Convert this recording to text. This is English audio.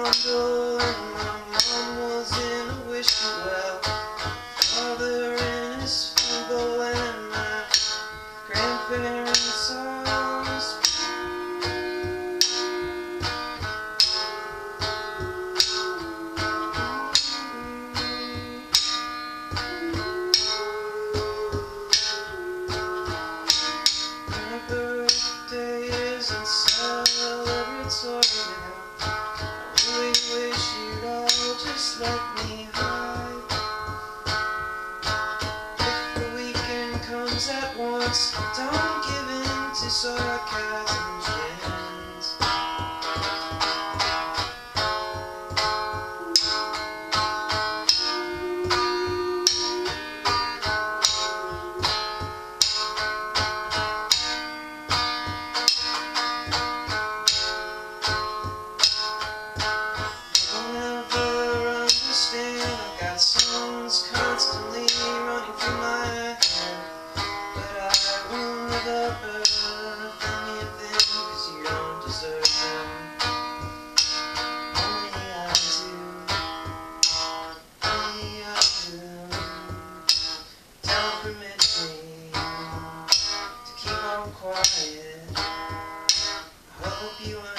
bundle, and my mom was in a wishing well. Father in his feeble, and my grandparents on the speed. My birthday isn't celebratory now. I really wish you'd all just let me hide. If the weekend comes at once, don't give in to sarcasm's winds. I'll never understand. I've got songs constantly running through my head, but I will never birth any of them, 'cause you don't deserve them. Only I do. Only I do. Don't permit me to keep on quiet. I hope you understand.